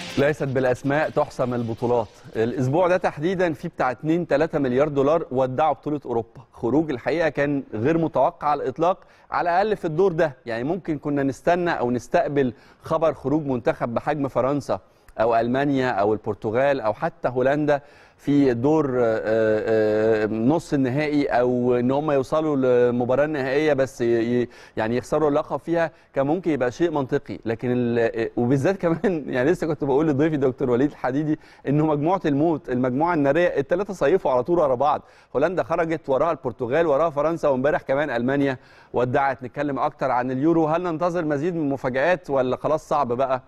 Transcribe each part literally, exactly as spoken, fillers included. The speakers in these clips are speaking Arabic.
ليست بالاسماء تحسم البطولات. الاسبوع ده تحديدا في بتاع اتنين تلاتة مليار دولار ودعوا بطوله اوروبا. خروج الحقيقه كان غير متوقع على الاطلاق، على الاقل في الدور ده. يعني ممكن كنا نستنى او نستقبل خبر خروج منتخب بحجم فرنسا او المانيا او البرتغال او حتى هولندا في دور نص النهائي، او ان هم يوصلوا للمباراه النهائيه بس يعني يخسروا اللقب فيها، كان ممكن يبقى شيء منطقي. لكن وبالذات كمان يعني لسه كنت بقول لضيفي دكتور وليد الحديدي انه مجموعه الموت، المجموعه الناريه، الثلاثه صيفوا على طول ورا بعض. هولندا خرجت، وراها البرتغال، وراها فرنسا، وامبارح كمان المانيا ودعت. نتكلم اكتر عن اليورو، هل ننتظر مزيد من المفاجآت ولا خلاص صعب بقى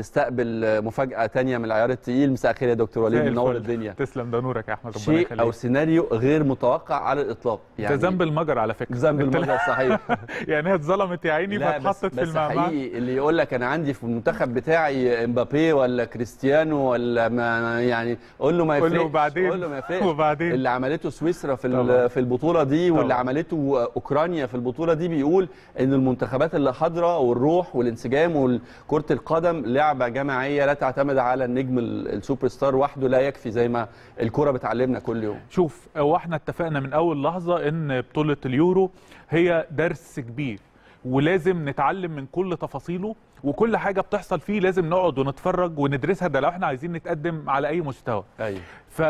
نستقبل مفاجأة تانية من العيار التقيل؟ مساء الخير يا دكتور وليد، منور الدنيا. تسلم، ده نورك يا احمد، ربنا شيء يخليك. او سيناريو غير متوقع على الاطلاق. يعني ده ذنب المجر على فكره، ذنب المجر صحيح. يعني هي اتظلمت يا عيني فاتحطت في المعمعة. بس حقيقي اللي يقول لك انا عندي في المنتخب بتاعي امبابي ولا كريستيانو ولا ما، يعني قول له ما يفرقش، وبعدين قول له ما يفرقش. وبعدين اللي عملته سويسرا في في البطوله دي واللي طبعا. عملته اوكرانيا في البطوله دي بيقول ان المنتخبات اللي حاضره والروح والانسجام وكره القدم لعبه جماعيه لا تعتمد على النجم السوبر ستار وحده، لا يكفي زي ما الكرة بتعلمنا كل يوم. شوف، هو احنا اتفقنا من اول لحظة ان بطولة اليورو هي درس كبير، ولازم نتعلم من كل تفاصيله، وكل حاجة بتحصل فيه لازم نقعد ونتفرج وندرسها، ده لو احنا عايزين نتقدم على اي مستوى. أيوة.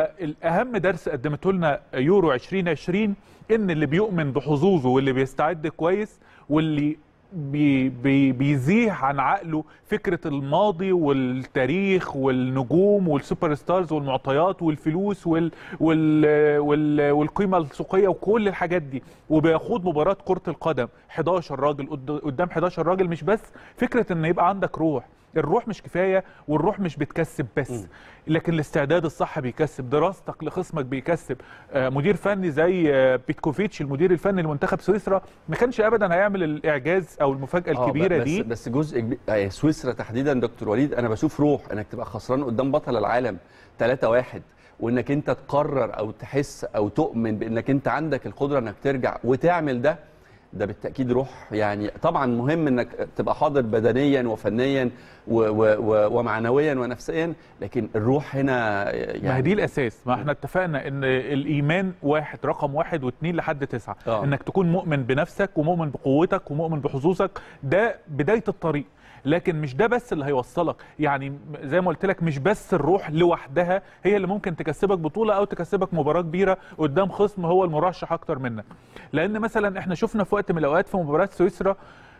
فالاهم درس قدمته لنا يورو عشرين عشرين ان اللي بيؤمن بحظوظه واللي بيستعد كويس واللي بي بي بيزيح عن عقله فكرة الماضي والتاريخ والنجوم والسوبر ستارز والمعطيات والفلوس وال وال وال والقيمة السوقية وكل الحاجات دي، وبيخوض مباراة كرة القدم حداشر راجل قدام حداشر راجل. مش بس فكرة ان يبقى عندك روح، الروح مش كفايه، والروح مش بتكسب بس، م. لكن الاستعداد الصح بيكسب، دراستك لخصمك بيكسب. آه مدير فني زي آه بيتكوفيتش المدير الفني لمنتخب سويسرا ما كانش ابدا هيعمل الاعجاز او المفاجاه الكبيره بس دي. بس جزء كبير سويسرا تحديدا دكتور وليد، انا بشوف روح انك تبقى خسران قدام بطل العالم تلاتة واحد، وانك انت تقرر او تحس او تؤمن بانك انت عندك القدره انك ترجع وتعمل ده. ده بالتأكيد روح. يعني طبعا مهم انك تبقى حاضر بدنيا وفنيا و و ومعنويا ونفسيا، لكن الروح هنا يعني ما هي دي الاساس. ما احنا اتفقنا ان الايمان واحد، رقم واحد واثنين لحد تسعه. أوه. انك تكون مؤمن بنفسك ومؤمن بقوتك ومؤمن بحظوظك، ده بداية الطريق. لكن مش ده بس اللي هيوصلك، يعني زي ما قلت لك مش بس الروح لوحدها هي اللي ممكن تكسبك بطولة او تكسبك مباراة كبيرة قدام خصم هو المرشح اكتر منك. لان مثلا احنا شفنا في وقت من الاوقات في مباراة سويسرا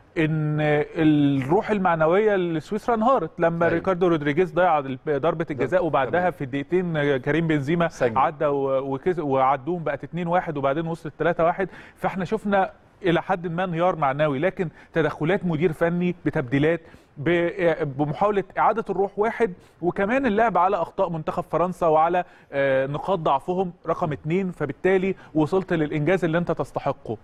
ان الروح المعنويه لسويسرا انهارت لما أيوة. ريكاردو رودريجيز ضيع ضربه الجزاء، وبعدها في دقيقتين كريم بنزيما عدى وعدوهم بقت اتنين واحد وبعدين وصلت تلاتة واحد. فاحنا شفنا الى حد ما انهيار معنوي، لكن تدخلات مدير فني بتبديلات بمحاوله اعاده الروح واحد، وكمان اللعب على اخطاء منتخب فرنسا وعلى نقاط ضعفهم رقم اتنين، فبالتالي وصلت للانجاز اللي انت تستحقه.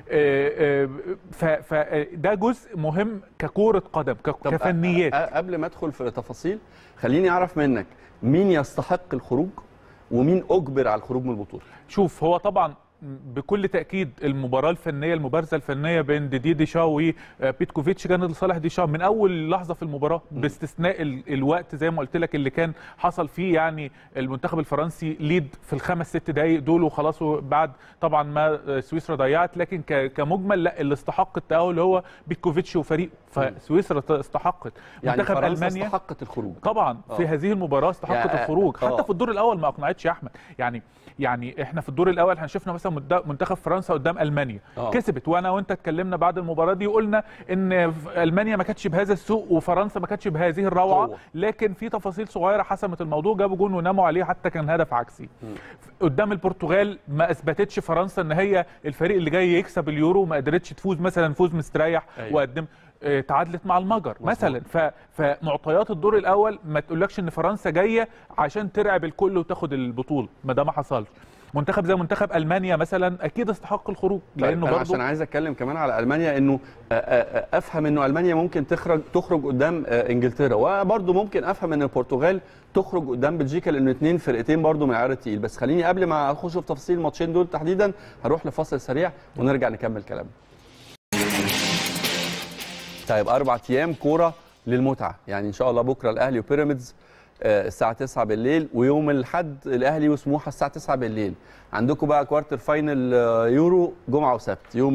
فده جزء مهم ككوره قدم كفنيات. قبل ما ادخل في تفاصيل خليني اعرف منك مين يستحق الخروج ومين اجبر على الخروج من البطوله. شوف، هو طبعا بكل تأكيد المباراة الفنية المبارزة الفنية بين ديدي ديشا وبيتكوفيتش كانت لصالح ديشا من أول لحظة في المباراة، باستثناء الوقت زي ما قلت لك اللي كان حصل فيه يعني المنتخب الفرنسي ليد في الخمس ست دقايق دول وخلاص، بعد طبعا ما سويسرا ضيعت. لكن كمجمل لا، اللي استحق التأهل هو بيتكوفيتش وفريق، فسويسرا استحقت. يعني منتخب فرنسا ألمانيا استحقت الخروج طبعا أوه. في هذه المباراة استحقت الخروج، حتى أوه. في الدور الأول ما أقنعتش يا أحمد. يعني يعني احنا في الدور الاول احنا شفنا مثلا منتخب فرنسا قدام المانيا أوه. كسبت، وانا وانت اتكلمنا بعد المباراه دي وقلنا ان المانيا ما كانتش بهذا السوء وفرنسا ما كانتش بهذه الروعه أوه. لكن في تفاصيل صغيره حسمت الموضوع، جابوا جون وناموا عليه، حتى كان هدف عكسي. م. قدام البرتغال ما اثبتتش فرنسا ان هي الفريق اللي جاي يكسب اليورو، ما قدرتش تفوز مثلا فوز مستريح. أيوة. وقدم تعادلت مع المجر مثلا. فمعطيات الدور الاول ما تقولكش ان فرنسا جايه عشان ترعب الكل وتاخد البطوله، ما ده ما حصلش. منتخب زي منتخب المانيا مثلا اكيد استحق الخروج، لانه برضه عشان عايز اتكلم كمان على المانيا، انه افهم انه المانيا ممكن تخرج تخرج قدام انجلترا، وبرضه ممكن افهم ان البرتغال تخرج قدام بلجيكا، لانه اثنين فرقتين برضه من العيار التقيل. بس خليني قبل ما اخش في تفاصيل الماتشين دول تحديدا هروح لفاصل سريع ونرجع نكمل كلامنا. طيب، اربع ايام كوره للمتعه، يعني ان شاء الله بكره الاهلي وبيراميدز الساعه تسعة بالليل، ويوم الاحد الاهلي وسموحه الساعه تسعة بالليل. عندكم بقى كوارتر فاينل يورو جمعه وسبت. يوم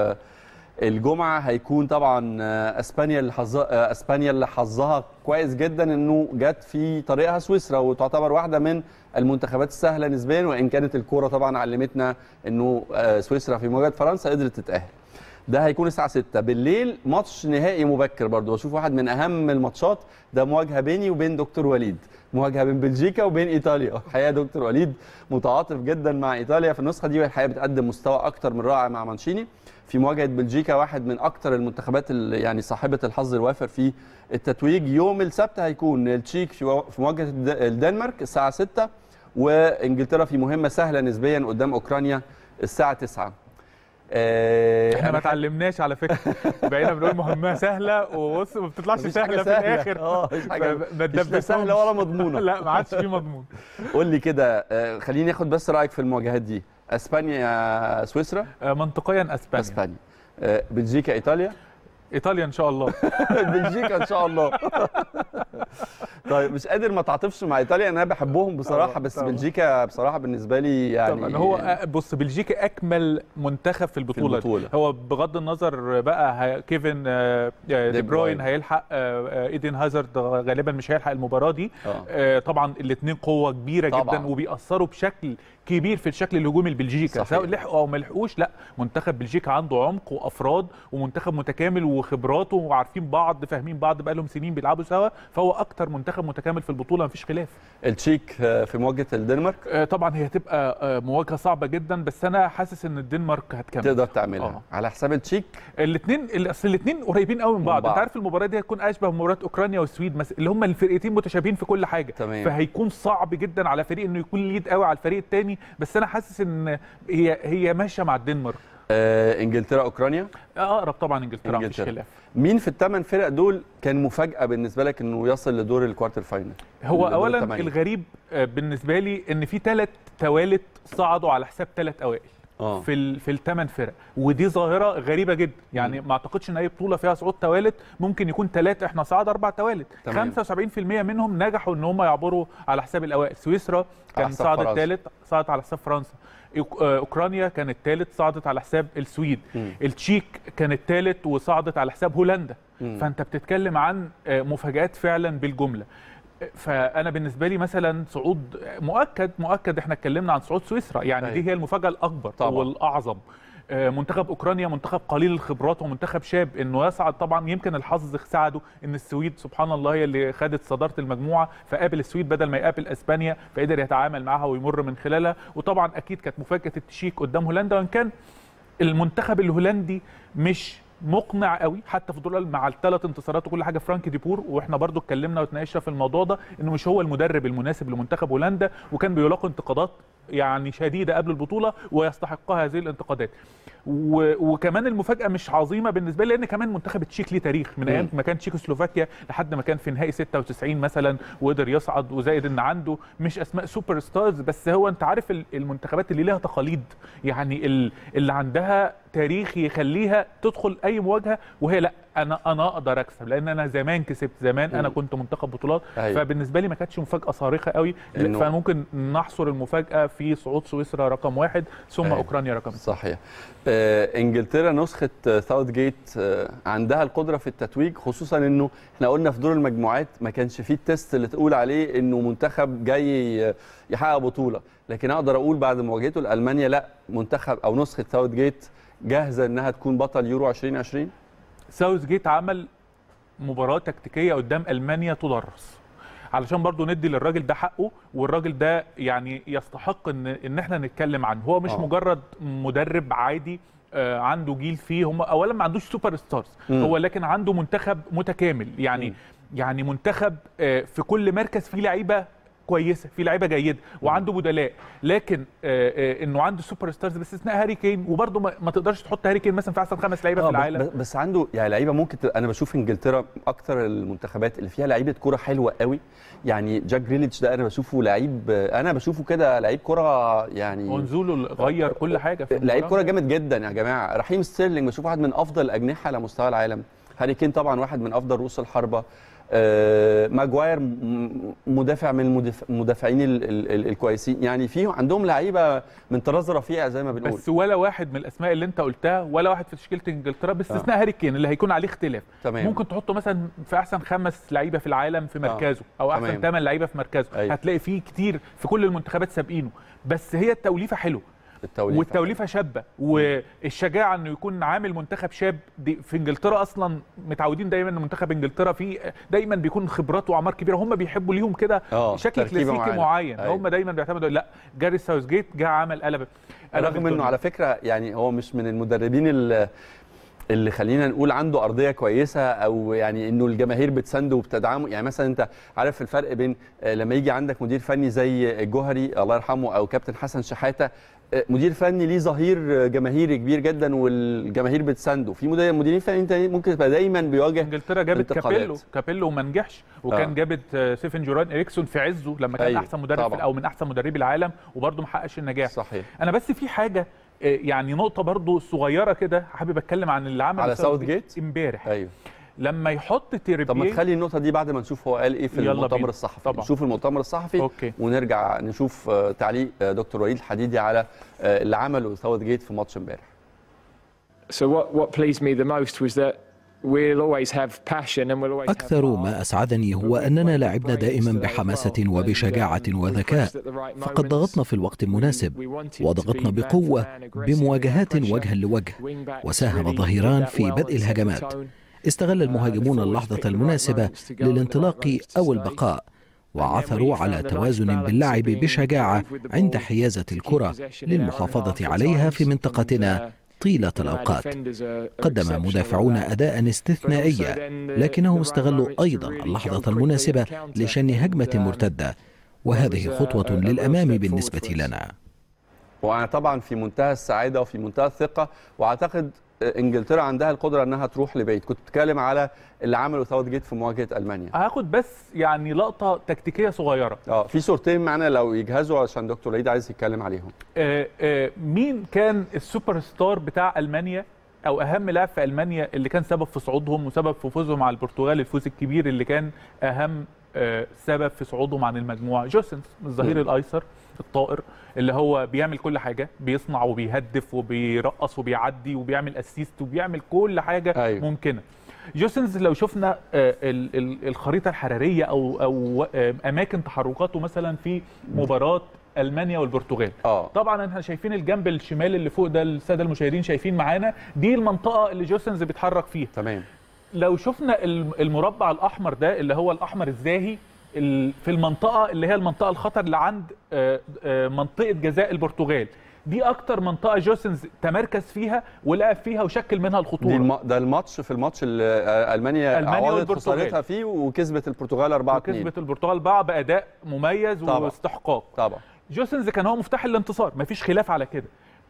الجمعه هيكون طبعا اسبانيا اللي حظها اسبانيا اللي حظها كويس جدا انه جت في طريقها سويسرا، وتعتبر واحده من المنتخبات السهله نسبيا، وان كانت الكوره طبعا علمتنا انه سويسرا في مواجهه فرنسا قدرت تتاهل. ده هيكون الساعه ستة بالليل. ماتش نهائي مبكر برضه، بشوف واحد من اهم الماتشات، ده مواجهه بيني وبين دكتور وليد، مواجهه بين بلجيكا وبين ايطاليا. الحقيقه دكتور وليد متعاطف جدا مع ايطاليا في النسخه دي، والحقيقه بتقدم مستوى اكتر من رائع مع مانشيني في مواجهه بلجيكا، واحد من اكتر المنتخبات اللي يعني صاحبه الحظ الوافر في التتويج. يوم السبت هيكون التشيك في مواجهه الدنمارك الساعه ستة، وانجلترا في مهمه سهله نسبيا قدام اوكرانيا الساعه تسعة. اه احنا ما اتعلمناش على فكره، بقينا بنقول مهمه سهله وبص ما بتطلعش سهله في الاخر. اه مش حاجه مش سهله ولا مضمونه. لا ما عادش في مضمون. قول لي كده، خليني اخد بس رايك في المواجهات دي. اسبانيا سويسرا؟ منطقيا اسبانيا. اسبانيا. بلجيكا ايطاليا؟ ايطاليا ان شاء الله. بلجيكا ان شاء الله. طيب مش قادر ما تعاطفش مع ايطاليا، انا بحبهم بصراحه، بس طبعا. بلجيكا بصراحه بالنسبه لي يعني طبعا. هو بص بلجيكا اكمل منتخب في البطوله, في البطولة. هو بغض النظر بقى كيفن دي بروين هيلحق، ايدن هازارد غالبا مش هيلحق المباراه دي. آه. طبعا الاثنين قوه كبيره طبعا. جدا وبيأثروا بشكل كبير في الشكل الهجومي لبلجيكا، سواء لحقوا او ما لحقوش. لا منتخب بلجيكا عنده عمق وافراد ومنتخب متكامل وخبراته وعارفين بعض فاهمين بعض بقى لهم سنين بيلعبوا سوا، فهو اكتر منتخب متكامل في البطوله مفيش خلاف. التشيك في مواجهه الدنمارك؟ طبعا هي هتبقى مواجهه صعبه جدا، بس انا حاسس ان الدنمارك هتكمل تقدر تعملها آه. على حساب التشيك. الاثنين اصل الاثنين قريبين قوي من بعض. بعض انت عارف المباراه دي هتكون اشبه بمباراه اوكرانيا والسويد مثلا، اللي هم الفرقتين متشابهين في كل حاجه. تمام. فهيكون صعب جدا على فريق انه يكون ليد قوي على الفريق الثاني، بس انا حاسس ان هي هي ماشيه مع الدنمارك. آه انجلترا اوكرانيا؟ اقرب طبعا انجلترا مفيش خلاف. مين في الثمان فرق دول كان مفاجاه بالنسبه لك انه يصل لدور الكوارتر فاينل؟ هو اولا التمانية. الغريب بالنسبه لي ان في ثلاث توالت صعدوا على حساب ثلاث اوائل آه. في ال في الثمان فرق، ودي ظاهره غريبه جدا يعني. م. ما اعتقدش ان اي بطوله فيها صعود توالت ممكن يكون ثلاثه احنا صعد اربع توالت. خمسة وسبعين بالمية منهم نجحوا ان هم يعبروا على حساب الاوائل. سويسرا كان صعد الثالث صعد على حساب فرنسا، اوكرانيا كانت الثالث صعدت على حساب السويد، م. التشيك كانت الثالث وصعدت على حساب هولندا. م. فانت بتتكلم عن مفاجآت فعلا بالجمله. فانا بالنسبه لي مثلا صعود مؤكد مؤكد احنا اتكلمنا عن صعود سويسرا يعني أي. دي هي المفاجاه الاكبر طبعا. والاعظم. منتخب اوكرانيا منتخب قليل الخبرات ومنتخب شاب، انه يصعد طبعا يمكن الحظ ساعده ان السويد سبحان الله هي اللي خدت صداره المجموعه، فقابل السويد بدل ما يقابل اسبانيا، فقدر يتعامل معها ويمر من خلالها. وطبعا اكيد كانت مفاجاه التشيك قدام هولندا، وان كان المنتخب الهولندي مش مقنع قوي حتى في دول مع الثلاث انتصارات وكل حاجه. فرانك دي بور واحنا برضو اتكلمنا وتناقشنا في الموضوع ده انه مش هو المدرب المناسب لمنتخب هولندا، وكان بيلاقي انتقادات يعني شديده قبل البطوله ويستحقها هذه الانتقادات. وكمان المفاجاه مش عظيمه بالنسبه لي لان كمان منتخب التشيك ليه تاريخ من ايام ما كان تشيكوسلوفاكيا لحد ما كان في نهائي ستة وتسعين مثلا وقدر يصعد، وزائد ان عنده مش اسماء سوبر ستارز، بس هو انت عارف المنتخبات اللي ليها تقاليد يعني اللي عندها تاريخ يخليها تدخل اي مواجهه وهي لا انا انا اقدر اكسب لان انا زمان كسبت زمان م. انا كنت منتخب بطولات. أيوة. فبالنسبه لي ما كانتش مفاجاه صارخه قوي، فممكن نحصر المفاجاه في صعود سويسرا رقم واحد ثم أيوة. اوكرانيا رقم اثنين. صحيح. آه انجلترا نسخه ساوث جيت آه عندها القدره في التتويج، خصوصا انه احنا قلنا في دور المجموعات ما كانش فيه التست اللي تقول عليه انه منتخب جاي يحقق بطوله، لكن اقدر اقول بعد مواجهته لالمانيا لا منتخب او نسخه ساوث جيت جاهزه انها تكون بطل يورو ألفين وعشرين. ساوث جيت عمل مباراه تكتيكيه قدام المانيا تدرس علشان برضو ندي للراجل ده حقه، والراجل ده يعني يستحق ان ان احنا نتكلم عنه. هو مش أوه. مجرد مدرب عادي آه عنده جيل فيه، هم اولا ما عندوش سوبر ستارز م. هو لكن عنده منتخب متكامل يعني م. يعني منتخب آه في كل مركز فيه لعيبه كويسه، في لعيبه جيده وعنده بدلاء، لكن آآ آآ انه عنده سوبر ستارز باستثناء هاري كين، وبرده ما, ما تقدرش تحط هاري كين مثلا في احسن خمس لعيبه في العالم. بس عنده يعني لعيبه ممكن ت... انا بشوف انجلترا اكتر المنتخبات اللي فيها لعيبه كوره حلوه قوي يعني. جاك جريليتش ده انا بشوفه لعيب، انا بشوفه كده لعيب كوره يعني ونزوله غير كل حاجه في لعيب كوره جامد جدا يا جماعه. رحيم ستيرلينج بشوفه واحد من افضل الاجنحه على مستوى العالم. هاري كين طبعا واحد من افضل رؤوس الحربه، آه ماجواير مدافع من المدافعين الكويسين، يعني في عندهم لعيبه من طراز رفيع زي ما بنقول. بس ولا واحد من الاسماء اللي انت قلتها ولا واحد في تشكيله انجلترا باستثناء آه. هاري كين اللي هيكون عليه اختلاف. تمام. ممكن تحطه مثلا في احسن خمس لعيبه في العالم في مركزه آه. او احسن ثمان لعيبه في مركزه. أيوه. هتلاقي فيه كتير في كل المنتخبات سابقينه، بس هي التوليفه حلوه، التوليفة والتوليفه شابه، والشجاعه انه يكون عامل منتخب شاب. دي في انجلترا اصلا متعودين دايما ان منتخب انجلترا فيه دايما بيكون خبرات واعمار كبيره، هم بيحبوا ليهم كده شكل كلاسيكي معين, معين. هم دايما بيعتمدوا. لا، جاري ساوثجيت جه عمل قلب، رغم انه على فكره يعني هو مش من المدربين اللي اللي خلينا نقول عنده ارضيه كويسه، او يعني انه الجماهير بتسنده وبتدعمه. يعني مثلا انت عارف الفرق بين لما يجي عندك مدير فني زي الجوهري الله يرحمه او كابتن حسن شحاته، مدير فني ليه ظهير جماهيري كبير جدا والجماهير بتسنده. في مديرين فنيين ممكن تبقى دايما بيواجه انجلترا جابت كابيلو كابيلو وما نجحش، وكان آه. جابت سيفن جوران إريكسون في عزه لما كان أيوه. احسن مدرب طبعا. او من احسن مدربي العالم وبرده ما حققش النجاح. صحيح. انا بس في حاجه يعني نقطه برضو صغيره كده حابب اتكلم عن اللي عمله على ساوث جيت امبارح. ايوه. لما يحط تريبيه. طب ما تخلي النقطه دي بعد ما نشوف هو قال ايه في المؤتمر الصحفي. طبعا. نشوف المؤتمر الصحفي أوكي. ونرجع نشوف تعليق دكتور وليد الحديدي على اللي عمله ساوث جيت في ماتش امبارح. So what what pleased me the most was that we'll always have passion and we'll always. أكثر ما أسعدني هو أننا لعبنا دائما بحماسة وبشجاعة وذكاء، فقد ضغطنا في الوقت المناسب وضغطنا بقوة بمواجهات وجها لوجه، وساهم الظهيران في بدء الهجمات. استغل المهاجمون اللحظة المناسبة للانطلاق أو البقاء، وعثروا على توازن باللعب بشجاعة عند حيازة الكرة للمحافظة عليها في منطقتنا طيلة الأوقات. قدم مدافعون أداء استثنائيا، لكنهم استغلوا أيضا اللحظة المناسبة لشن هجمة مرتدة، وهذه خطوة للأمام بالنسبة لنا. وأنا طبعا في منتهى السعادة وفي منتهى الثقة، وأعتقد انجلترا عندها القدره انها تروح لبعيد. كنت بتكلم على اللي عمله ساوث جيت في مواجهه المانيا. هاخد بس يعني لقطه تكتيكيه صغيره. اه في صورتين معانا لو يجهزوا عشان دكتور وليد عايز يتكلم عليهم. آه آه مين كان السوبر ستار بتاع المانيا او اهم لاعب في المانيا اللي كان سبب في صعودهم وسبب في فوزهم على البرتغال الفوز الكبير اللي كان اهم آه سبب في صعودهم عن المجموعه؟ جوسنز الظهير الايسر الطائر اللي هو بيعمل كل حاجه، بيصنع وبيهدف وبيرقص وبيعدي وبيعمل اسيست وبيعمل كل حاجه أيوه. ممكنه. جوسنز لو شفنا الخريطه الحراريه او او اماكن تحركاته مثلا في مباراه المانيا والبرتغال، أوه. طبعا احنا شايفين الجنب الشمال اللي فوق ده، الساده المشاهدين شايفين معانا دي المنطقه اللي جوسنز بيتحرك فيها. تمام. لو شفنا المربع الاحمر ده اللي هو الاحمر الزاهي في المنطقه اللي هي المنطقه الخطر اللي عند منطقه جزاء البرتغال، دي اكتر منطقه جوسنز تمركز فيها ولعب فيها وشكل منها الخطوره. دي الم... ده الماتش في الماتش اللي المانيا عوضت خسارتها فيه وكسبت البرتغال أربعة اثنين، وكسبت البرتغال أربعة باداء مميز طبعا. واستحقاق طبعا. جوسنز كان هو مفتاح الانتصار، مفيش خلاف على كده.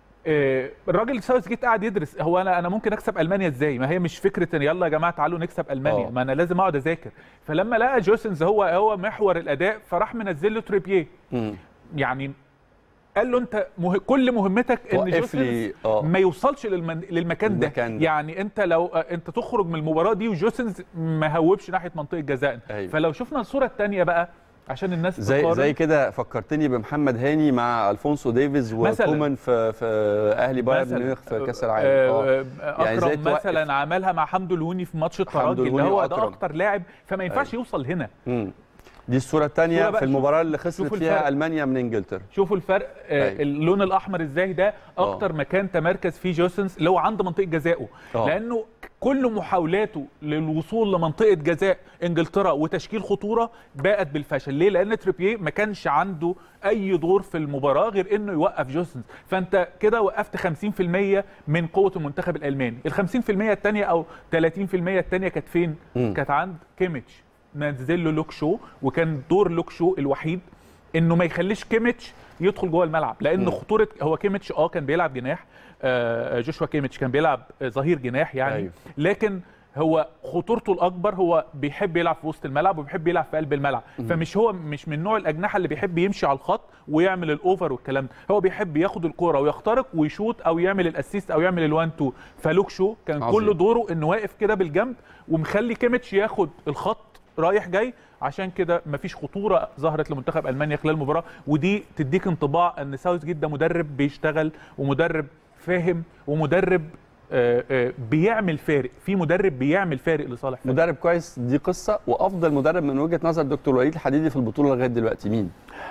الراجل ساوث جيت قاعد يدرس هو انا انا ممكن اكسب المانيا ازاي؟ ما هي مش فكره ان يلا يا جماعه تعالوا نكسب المانيا، أوه. ما انا لازم اقعد اذاكر. فلما لقى جوسنز هو هو محور الاداء فراح منزل له تريبيه. مم. يعني قال له انت مه... كل مهمتك ان جوسنز ما يوصلش للمن... للمكان ده. ده يعني انت لو انت تخرج من المباراه دي وجوسنز ما هوبش ناحيه منطقه جزائنا. أيوه. فلو شفنا الصوره الثانيه بقى عشان الناس زي تقارن. زي كده فكرتني بمحمد هاني مع الفونسو ديفيز وكومان في في اهلي بايرن ميونخ في كاس العالم. اه اكرم يعني مثلا عملها مع حمدو الهوني في ماتش الترجي اللي هو ده اكتر لاعب، فما ينفعش أيوه. يوصل هنا. مم. دي الصوره الثانيه في المباراه اللي خسرت فيها المانيا من انجلترا. شوفوا الفرق. أيوه. اللون الاحمر ازاي ده اكتر أوه. مكان تمركز فيه جوسنز اللي هو عند منطقه جزائه، لانه كل محاولاته للوصول لمنطقه جزاء انجلترا وتشكيل خطوره باءت بالفشل. ليه؟ لان تريبيه ما كانش عنده اي دور في المباراه غير انه يوقف جوسنز. فانت كده وقفت خمسين في المية من قوه المنتخب الالماني. ال خمسين في المية الثانيه او ثلاثين في المية الثانيه كانت فين؟ م. كانت عند كيميتش، نزل له لوك شو، وكان دور لوك شو الوحيد انه ما يخليش كيميتش يدخل جوه الملعب، لان م. خطوره هو كيميتش اه كان بيلعب جناح، آه جوشوا كيميتش كان بيلعب ظهير جناح يعني. أيوه. لكن هو خطورته الاكبر هو بيحب يلعب في وسط الملعب وبيحب يلعب في قلب الملعب، فمش هو مش من نوع الاجنحه اللي بيحب يمشي على الخط ويعمل الاوفر والكلام ده، هو بيحب ياخد الكوره ويخترق ويشوط او يعمل الاسيست او يعمل الوان تو. فلوك شو كان عظيم. كل دوره انه واقف كده بالجنب ومخلي كيميتش ياخد الخط رايح جاي، عشان كده مفيش خطوره ظهرت لمنتخب المانيا خلال المباراه. ودي تديك انطباع ان ساوثجيت ده مدرب بيشتغل ومدرب فاهم ومدرب آآ آآ بيعمل فارق، في مدرب بيعمل فارق لصالح فريق. مدرب كويس دي قصه. وافضل مدرب من وجهه نظر دكتور وليد الحديدي في البطوله لغايه دلوقتي مين؟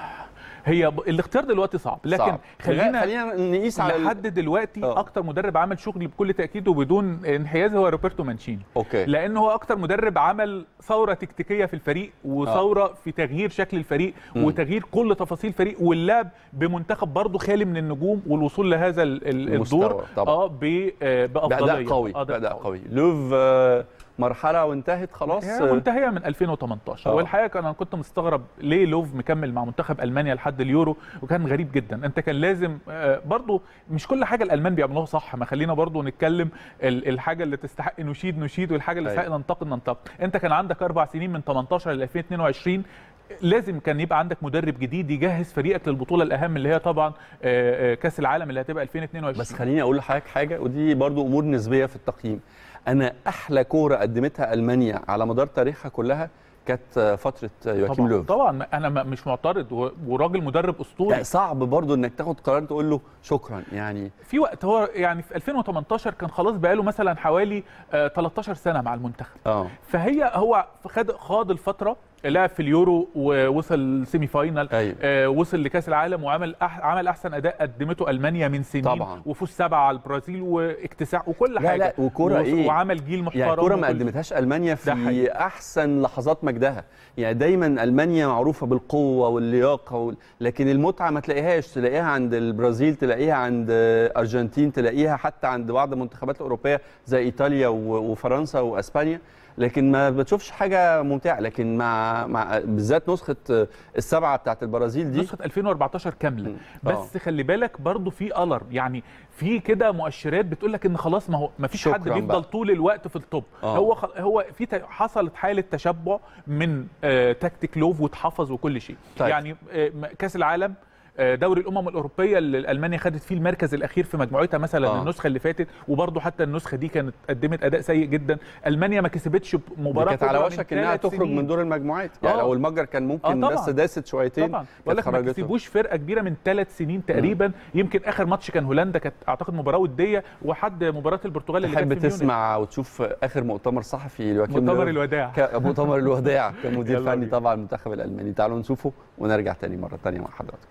هي ب... الاختيار دلوقتي صعب، لكن صعب. خلينا خلينا نقيس على لحد دلوقتي أوه. اكتر مدرب عمل شغل بكل تاكيد وبدون انحياز هو روبرتو مانشيني. اوكي. لان هو اكتر مدرب عمل ثوره تكتيكيه في الفريق وثوره أوه. في تغيير شكل الفريق م. وتغيير كل تفاصيل الفريق واللعب بمنتخب برضه خالي من النجوم والوصول لهذا الدور اه بافضليه. باداء قوي. باداء قوي. لوف آه مرحله وانتهت خلاص، هي منتهيه من ألفين وتمنتاشر. أوه. والحقيقه انا كنت مستغرب ليه لوف مكمل مع منتخب المانيا لحد اليورو، وكان غريب جدا. انت كان لازم برضو مش كل حاجه الالمان بيعملوها صح، ما خلينا برضو نتكلم الحاجه اللي تستحق نشيد نشيد والحاجه اللي تستحق ننتقد ننتقد. انت كان عندك اربع سنين من تمنتاشر ل ألفين واتنين وعشرين، لازم كان يبقى عندك مدرب جديد يجهز فريقك للبطوله الاهم اللي هي طبعا كاس العالم اللي هتبقى ألفين واتنين وعشرين. بس خليني اقول لحضرتك حاجه، ودي برضو امور نسبيه في التقييم. انا احلى كوره قدمتها المانيا على مدار تاريخها كلها كانت فتره يواكيم لوف. طبعا انا مش معترض، وراجل مدرب اسطوري. صعب برضو انك تاخد قرار تقول له شكرا يعني. في وقت هو يعني في ألفين وتمنتاشر كان خلاص بقاله مثلا حوالي تلتاشر سنه مع المنتخب. اه فهي هو خد خاض الفتره، لعب في اليورو ووصل سيمي فاينال. أيوة. آه وصل لكاس العالم وعمل أح عمل احسن اداء قدمته المانيا من سنين طبعا. وفوز سبعه على البرازيل واكتساح وكل لا حاجه. لا وكوره ايه، وعمل جيل محترم. يعني كوره ما قدمتهاش المانيا في احسن لحظات مجدها. يعني دايما المانيا معروفه بالقوه واللياقه وال... لكن المتعه ما تلاقيهاش، تلاقيها عند البرازيل، تلاقيها عند ارجنتين، تلاقيها حتى عند بعض المنتخبات الاوروبيه زي ايطاليا وفرنسا واسبانيا، لكن ما بتشوفش حاجه ممتعه. لكن مع مع بالذات نسخه السبعه بتاعت البرازيل دي، نسخه ألفين وأربعتاشر كامله. بس أوه. خلي بالك برضو في الر، يعني في كده مؤشرات بتقول لك ان خلاص ما هو ما فيش حد بيفضل بقى طول الوقت في التوب. أوه. هو هو في حصلت حاله تشبع من آه تكتيك لوف واتحفظ وكل شيء. طيب. يعني آه كاس العالم، دوري الامم الاوروبيه اللي المانيا خدت فيه المركز الاخير في مجموعتها مثلا آه. النسخه اللي فاتت، وبرده حتى النسخه دي كانت قدمت اداء سيء جدا. المانيا ما كسبتش مباراه، كانت على وشك انها تخرج من دور المجموعات. يعني آه. لو المجر كان ممكن آه بس داست شويتين طبعا. بقول لك ما كسبوش فرقه كبيره من ثلاث سنين تقريبا. م. يمكن اخر ماتش كان هولندا، كانت اعتقد مباراه وديه، وحد مباراه البرتغال اللي كانت في تحب تسمع وتشوف اخر مؤتمر صحفي لواكيم مؤتمر الوداع ك... مؤتمر الوداع كمدير فني طبعا المنتخب الالماني. تعالوا نشوفه ونرجع تاني مره ثانيه مع حضراتكم.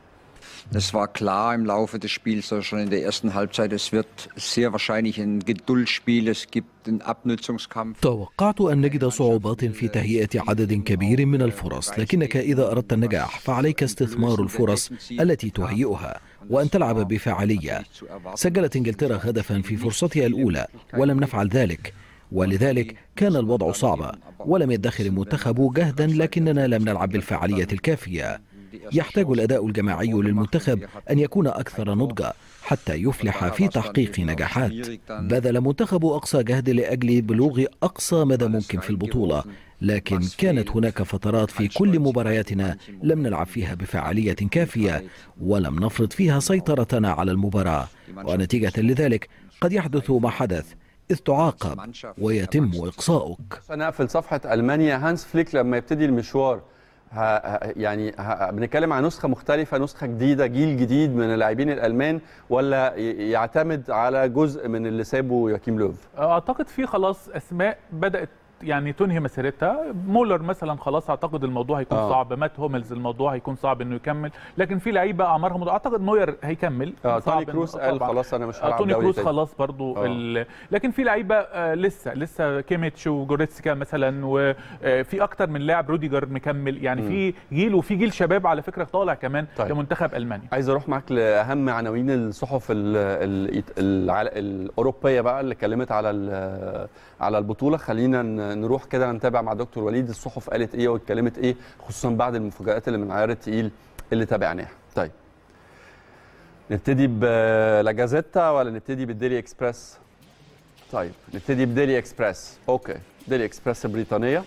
Es war klar im Laufe des Spiels, also schon in der ersten Halbzeit, es wird sehr wahrscheinlich ein Geduldsspiel, es gibt einen Abnutzungskampf. توقعت أن نجد صعوبات في تهيئة عدد كبير من الفرص، لكنك إذا أردت النجاح فعليك استثمار الفرص التي تهيئها وأن تلعب بفعالية. سجلت إنجلترا هدفا في فرصتها الأولى ولم نفعل ذلك، ولذلك كان الوضع صعبا ولم يدخر المنتخب جهدا، لكننا لم نلعب بالفعالية الكافية. يحتاج الأداء الجماعي للمنتخب أن يكون أكثر نضجا حتى يفلح في تحقيق نجاحات. بذل منتخب أقصى جهد لأجل بلوغ أقصى مدى ممكن في البطولة، لكن كانت هناك فترات في كل مبارياتنا لم نلعب فيها بفعالية كافية ولم نفرض فيها سيطرتنا على المباراة، ونتيجة لذلك قد يحدث ما حدث إذ تعاقب ويتم إقصاؤك. سنقفل صفحة ألمانيا. هانس فليك لما يبتدي المشوار ها يعني ها بنتكلم عن نسخة مختلفة، نسخة جديدة، جيل جديد من اللاعبين الألمان، ولا يعتمد على جزء من اللي سابه يواكيم لوف؟ أعتقد في خلاص أسماء بدأت يعني تنهي مسيرتها. مولر مثلا خلاص اعتقد الموضوع هيكون آه. صعب. مات هوملز الموضوع هيكون صعب انه يكمل، لكن في لعيبه اعمارها مد... اعتقد نوير هيكمل. اه توني كروس قال خلاص انا مش هلعب. توني كروس خلاص برضو ال... لكن في لعيبه آه لسه لسه كيميتش وجوريتسكا مثلا، وفي اكتر من لاعب، روديجر مكمل يعني. م. في جيل وفي جيل شباب على فكره طالع كمان. طيب. لمنتخب المانيا. عايز اروح معاك لاهم عناوين الصحف ال... ال... ال... الاوروبيه بقى اللي اتكلمت على ال... على البطوله. خلينا نروح كده نتابع مع دكتور وليد الصحف قالت ايه واتكلمت ايه، خصوصا بعد المفاجآت اللي من عيار التقيل اللي تابعناها. طيب نبتدي بلا جازيتا ولا نبتدي بالديلي اكسبريس؟ طيب نبتدي بديلي اكسبريس. اوكي، ديلي اكسبريس البريطانيه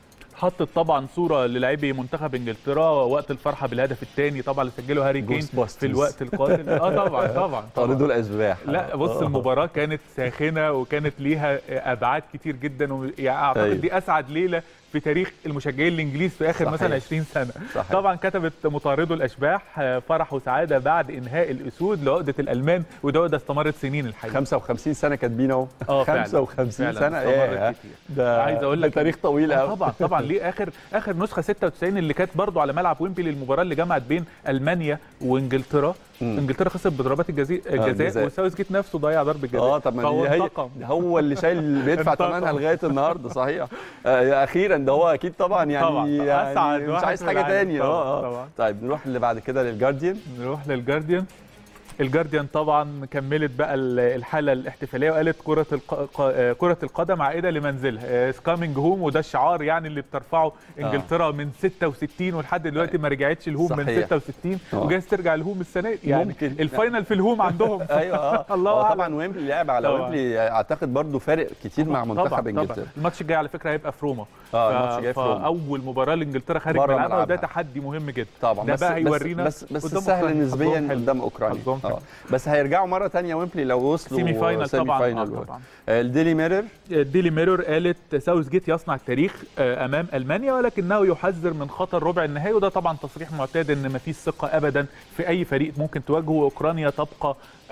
حطت طبعا صوره للاعبي منتخب انجلترا وقت الفرحه بالهدف الثاني طبعا اللي سجله هاري كين في الوقت القاتل. اه طبعا طبعا طاردوا الاشباح. لا بص آه. المباراه كانت ساخنه وكانت ليها ابعاد كتير جدا، ويعني اعتقد أيوه. دي اسعد ليله في تاريخ المشجعين الانجليز في اخر صحيح. مثلا عشرين سنه. صحيح. طبعا كتبت مطاردو الاشباح فرح وسعاده بعد انهاء الاسود لعقده الالمان، وده عقده استمرت سنين الحقيقه. خمسة وخمسين سنه كاتبين اهو. اه خمسة وخمسين فعلا. سنه ايه ده عايز اقول لك تاريخ طويل قوي. طبعا طبعا ليه اخر اخر نسخه ستة وتسعين اللي كانت برضو على ملعب ويمبلي، المباراه اللي جمعت بين المانيا وانجلترا. مم. انجلترا خسرت بضربات الجزاء وساوث جيت نفسه ضيع ضربه جزاء. اه طب ما هي هو اللي شايل بيدفع ثمنها لغايه النهارده. صحيح. آه اخيرا ده هو اكيد طبعا يعني, طبعا. يعني أسعد مش عايز حاجه ثانيه. اه اه طيب نروح اللي بعد كده للجارديان. نروح للجارديان. الجارديان طبعا كملت بقى الحاله الاحتفاليه وقالت كره الق... كره القدم عائده لمنزلها كامينج هوم، وده الشعار يعني اللي بترفعه انجلترا آه. من ستة وستين ولحد دلوقتي ما رجعتش الهوم من ستة وستين آه. وجايز ترجع الهوم السنه دي يعني ممكن. الفاينل في الهوم عندهم. ايوه اه الله طبعا ويمبلي لعب على ويمبلي اعتقد برضو فارق كتير مع منتخب انجلترا. الماتش الجاي على فكره هيبقى في روما. اه الماتش الجاي في روما، اول مباراه لانجلترا خارج ملعبها، وده تحدي مهم جدا طبعا. ده بس بقى هيورينا بس بس, بس سهل نسبيا قدام اوكرانيا. اه بس هيرجعوا مره ثانيه ويمبلي لو وصلوا سيمي فاينل. طبعا فاينل. آه طبعا. الديلي ميرور الديلي ميرور قالت ساوث جيت يصنع التاريخ امام المانيا ولكنه يحذر من خطر ربع النهائي، وده طبعا تصريح معتاد ان ما فيش ثقه ابدا في اي فريق ممكن تواجهه. اوكرانيا تبقى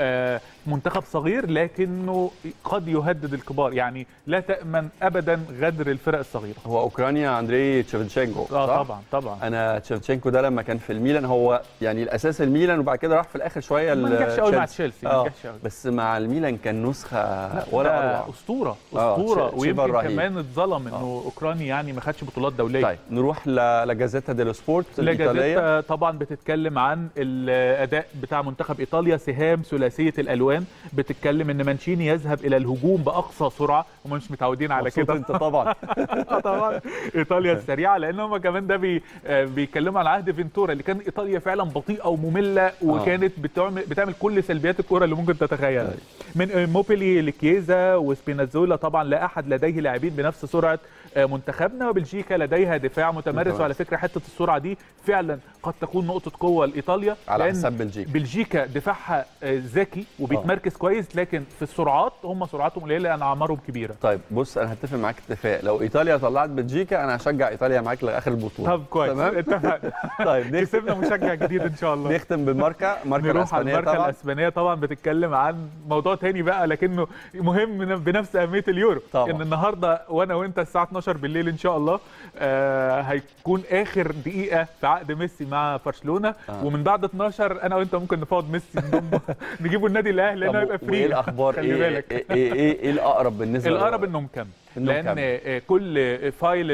منتخب صغير لكنه قد يهدد الكبار، يعني لا تامن ابدا غدر الفرق الصغيره. هو اوكرانيا اندري تشيفتشينكو. اه طبعا طبعا. انا تشيفتشينكو ده لما كان في الميلان هو يعني الاساس الميلان، وبعد كده راح في الاخر شويه ما نجحش قوي مع تشيلسي. آه. بس مع الميلان كان نسخه ولا اروع. اسطوره اسطوره ويمكن كمان اتظلم انه آه. اوكراني يعني ما خدش بطولات دوليه. طيب نروح لجازيتا ديلو سبورت الايطاليه. طبعا بتتكلم عن الاداء بتاع منتخب ايطاليا، سهام ثلاثيه الالوان. بتتكلم ان مانشيني يذهب الى الهجوم باقصى سرعه، هم مش متعودين على كده. انت طبعا طبعا ايطاليا السريعه، لان هم كمان ده بي بيتكلموا عن عهد فينتورا اللي كان ايطاليا فعلا بطيئه وممله، وكانت بتعمل بتعمل كل سلبيات الكره اللي ممكن تتخيلها. من موبيلي لكيزا وسبينازولا، طبعا لا احد لديه لاعبين بنفس سرعه منتخبنا، وبلجيكا لديها دفاع متمرس. وعلى فكره حته السرعه دي فعلا قد تكون نقطه قوه لايطاليا على حساب بلجيكا. بلجيكا دفاعها ذكي وبيتمركز أوه. كويس، لكن في السرعات هم سرعتهم قليله لان اعمارهم كبيره. طيب بص انا هتفق معاك اتفاق، لو ايطاليا طلعت بلجيكا انا هشجع ايطاليا معاك لاخر البطوله. طب كويس تمام اتفقنا. طيب كسبنا مشجع جديد ان شاء الله. نختم بالماركه ماركه الاسبانيه. الماركه طبعا الاسبانيه طبعا بتتكلم عن موضوع تاني بقى لكنه مهم بنفس اهميه اليورو طبعا. ان النهارده وانا وانت الساعه اتناشر بالليل ان شاء الله آه هيكون اخر دقيقه في عقد ميسي مع برشلونه. آه. ومن بعد اتناشر انا وانت ممكن نفاوض ميسي نجيبه النادي الاهلي لانه هيبقى فري. ايه الاخبار؟ خلي إيه بالك. ايه ايه ايه, إيه الاقرب بالنسبه الاقرب انه مكمل، لان كل فايل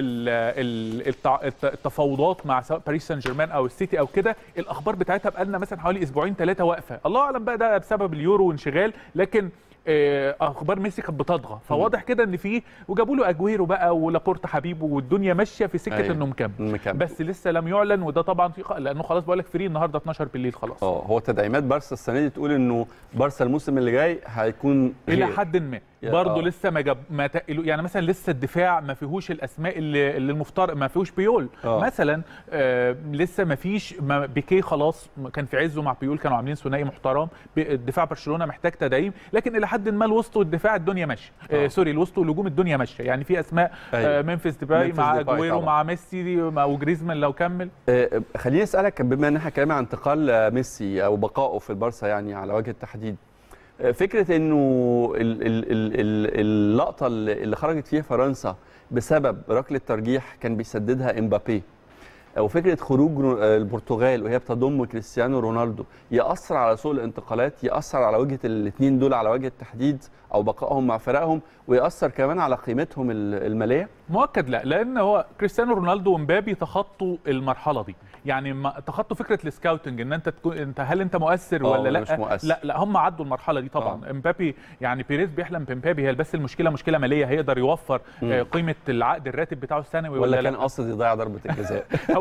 التفاوضات مع سواء باريس سان جيرمان او السيتي او كده الاخبار بتاعتها بقالنا مثلا حوالي اسبوعين ثلاثه واقفه، الله اعلم بقى ده بسبب اليورو وانشغال، لكن اخبار ميسي كانت بتطغى، فواضح كده ان في وجابوا له اجويرو بقى ولابورتا حبيبه والدنيا ماشيه في سكه أيوه. انه مكمل، بس لسه لم يعلن، وده طبعا في لانه خلاص بقول لك فري النهارده اتناشر بالليل خلاص. اه هو تدعيمات بارسا السنه دي تقول انه بارسا الموسم اللي جاي هيكون الى حد ما برضه آه. لسه ما جاب ما تقلوا، يعني مثلا لسه الدفاع ما فيهوش الاسماء اللي, اللي المفترض ما فيهوش بيول آه. مثلا آه لسه ما فيش ما بيكي خلاص كان في عزه مع بيول، كانوا عاملين ثنائي محترم. الدفاع برشلونه محتاج تدعيم، لكن الى حد ما الوسط والدفاع الدنيا ماشيه آه. آه سوري الوسط والهجوم الدنيا ماشيه، يعني في اسماء أيوه. آه ممفيس ديباي مع اجويرو مع ميسي مع وجريزمان لو كمل. آه خليني اسالك بما ان احنا اتكلمنا عن انتقال ميسي او بقائه في البارسا يعني على وجه التحديد، فكره انه اللقطه اللي خرجت فيها فرنسا بسبب ركله ترجيح كان بيسددها امبابي، وفكره خروج البرتغال وهي بتضم كريستيانو رونالدو، ياثر على سوق الانتقالات، ياثر على وجهه الاثنين دول على وجه التحديد او بقائهم مع فرقهم، ويأثر كمان على قيمتهم الماليه؟ مؤكد لا، لان هو كريستيانو رونالدو ومبابي تخطوا المرحله دي، يعني تخطوا فكره السكاوتنج ان انت تكون انت هل انت مؤثر ولا لا؟ مش مؤثر. لا لا هم عدوا المرحله دي طبعا. آه. امبابي يعني بيريز بيحلم بامبابي، هي بس المشكله مشكله ماليه، هيقدر يوفر م. قيمه العقد الراتب بتاعه السنوي ولا, ولا كان قاصد يضيع ضربه الجزاء؟ هو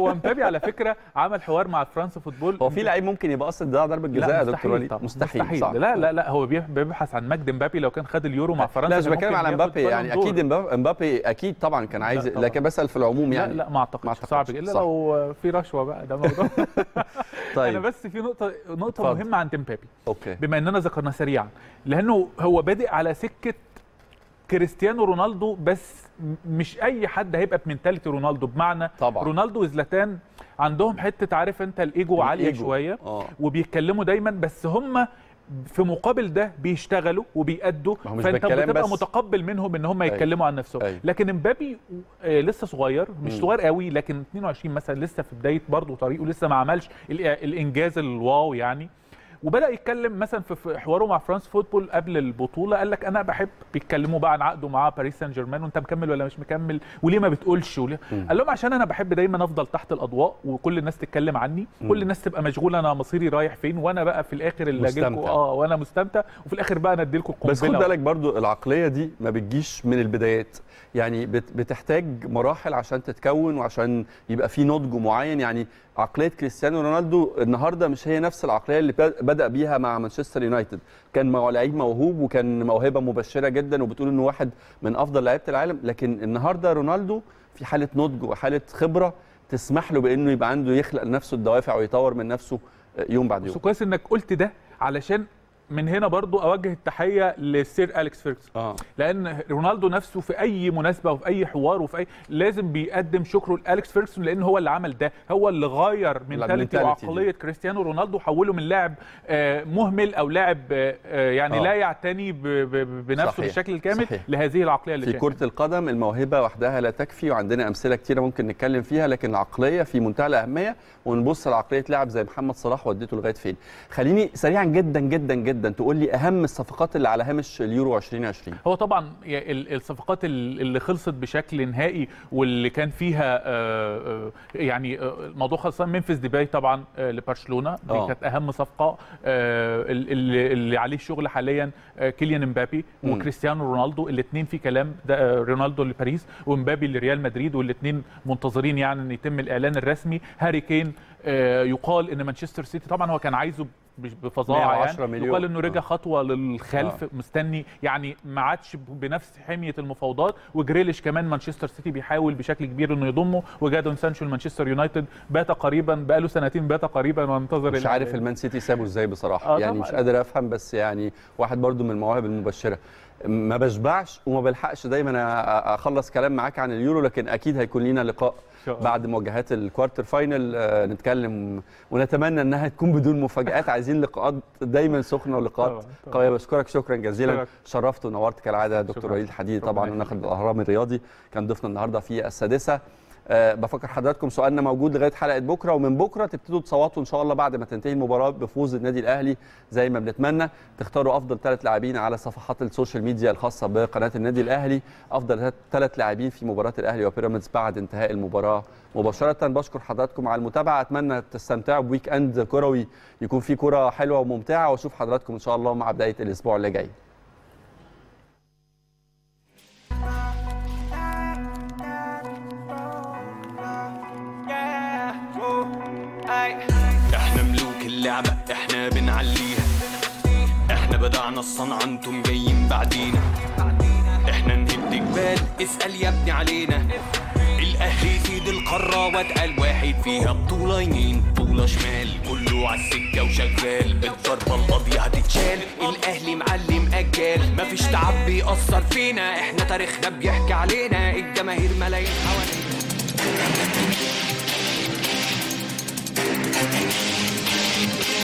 هو مبابي على فكره عمل حوار مع فرانس فوتبول. هو في لعيب ممكن يبقى قصد ضياع ضربه جزاء يا دكتور وليد؟ مستحيل, مستحيل. لا لا لا هو بيبحث عن مجد مبابي لو كان خد اليورو مع فرنسا. لا مش بتكلم على مبابي يعني، اكيد مبابي اكيد طبعا كان عايز، لكن بسال في العموم يعني. لا لا ما اعتقدش، صعب الا لو في رشوه بقى ده موضوع. طيب انا بس في نقطه نقطه فضل. مهمه عند مبابي، اوكي، بما اننا ذكرنا سريعا، لانه هو بادئ على سكه كريستيانو رونالدو، بس مش اي حد هيبقى بمنتاليتي رونالدو، بمعنى طبعا. رونالدو وزلاتان عندهم حته، عارف انت، الايجو عاليه شويه آه. وبيتكلموا دايما، بس هم في مقابل ده بيشتغلوا وبيأدوا، فانت بتبقى متقبل منهم ان هم يتكلموا عن نفسهم. أي. لكن مبابي آه لسه صغير، مش صغير قوي، لكن اتنين وعشرين مثلا، لسه في بدايه برضه طريقه، لسه ما عملش الانجاز الواو يعني. وبدا يتكلم مثلا في حواره مع فرانس فوتبول قبل البطوله، قال لك انا بحب، بيتكلموا بقى عن عقده مع باريس سان جيرمان، وانت مكمل ولا مش مكمل، وليه ما بتقولش وليه؟ قال لهم عشان انا بحب دايما افضل تحت الاضواء، وكل الناس تتكلم عني، م. كل الناس تبقى مشغوله انا مصيري رايح فين، وانا بقى في الاخر اللي اجي لكم اه وانا مستمتع، وفي الاخر بقى انا ادي لكم القنبله. بس خد بالك برضو العقليه دي ما بتجيش من البدايات، يعني بتحتاج مراحل عشان تتكون وعشان يبقى في نضج معين. يعني عقليه كريستيانو رونالدو النهارده مش هي نفس العقليه اللي بدا بيها مع مانشستر يونايتد، كان مع لعيب موهوب وكان موهبه مبشره جدا وبتقول انه واحد من افضل لعيبه العالم، لكن النهارده رونالدو في حاله نضج وحاله خبره تسمح له بانه يبقى عنده يخلق لنفسه الدوافع ويطور من نفسه يوم بعد يوم. بس كويس انك قلت ده، علشان من هنا برضو اوجه التحيه للسير اليكس فيرجسون، آه. لان رونالدو نفسه في اي مناسبه وفي اي حوار وفي اي لازم بيقدم شكره لاليكس فيرجسون، لان هو اللي عمل ده، هو اللي غير منتاليتي وعقليه كريستيانو رونالدو، حوله من لاعب آه مهمل او لاعب آه يعني آه. لا يعتني بنفسه صحيح. بالشكل الكامل صحيح. لهذه العقليه اللي في كره القدم الموهبه وحدها لا تكفي، وعندنا امثله كثيره ممكن نتكلم فيها، لكن العقليه في منتهى الاهميه، ونبص لعقليه لاعب زي محمد صلاح وديته لغايه فين. خليني سريعا جدا جدا جدا تقول لي اهم الصفقات اللي على هامش اليورو ألفين وعشرين. هو طبعا الصفقات اللي خلصت بشكل نهائي واللي كان فيها يعني موضوع خاصه منفذ ديباي طبعا لبرشلونه، دي أوه. كانت اهم صفقه. اللي, اللي عليه الشغل حاليا كيليان امبابي وكريستيانو رونالدو، الاثنين في كلام، ده رونالدو لباريس وامبابي لريال مدريد، والاثنين منتظرين يعني ان يتم الاعلان الرسمي. هاري كين يقال ان مانشستر سيتي طبعا هو كان عايزه بفظاعه، يعني يقال انه رجع خطوه للخلف، آه. مستني يعني ما عادش بنفس حميه المفاوضات. وجريليش كمان مانشستر سيتي بيحاول بشكل كبير انه يضمه، وجادون سانشو لمانشستر يونايتد بات قريبا، بقاله سنتين بات قريبا وانتظر. مش عارف المان سيتي سابه ازاي بصراحه، آه يعني مش قادر افهم، بس يعني واحد برضو من المواهب المبشره. ما بشبعش وما بلحقش دايما اخلص كلام معاك عن اليورو، لكن اكيد هيكون لينا لقاء بعد مواجهات الكوارتر فاينل آه نتكلم، ونتمنى انها تكون بدون مفاجآت. عايزين لقاءات دايما سخنه ولقاءات قويه. بشكرك شكرا جزيلا، شرفت ونورت كالعاده دكتور وليد الحديدي طبعا، وناخد الاهرام الرياضي، كان ضيفنا النهارده في السادسه. أه بفكر حضراتكم سؤالنا موجود لغايه حلقه بكره، ومن بكره تبتدوا تصوتوا ان شاء الله بعد ما تنتهي المباراه بفوز النادي الاهلي زي ما بنتمنى، تختاروا افضل ثلاث لاعبين على صفحات السوشيال ميديا الخاصه بقناه النادي الاهلي، افضل ثلاث لاعبين في مباراه الاهلي وبيراميدز بعد انتهاء المباراه مباشره. بشكر حضراتكم على المتابعه، اتمنى تستمتعوا بويك اند كروي يكون فيه كره حلوه وممتعه، واشوف حضراتكم ان شاء الله مع بدايه الاسبوع اللي جاي. احنا ملوك اللعبة، احنا بنعليها، احنا بدعنا الصنعة انتم جايين بعدينا، احنا نهد جبال اسأل يا ابني علينا، الاهلي سيد القارة واتقل واحد فيها، بطولة يمين بطولة شمال كله عالسكة وشغال، بالضربة القاضية هتتشال، الاهلي معلم اجال، مفيش تعب بيأثر فينا، احنا تاريخنا بيحكي علينا، الجماهير ملايين حوالينا.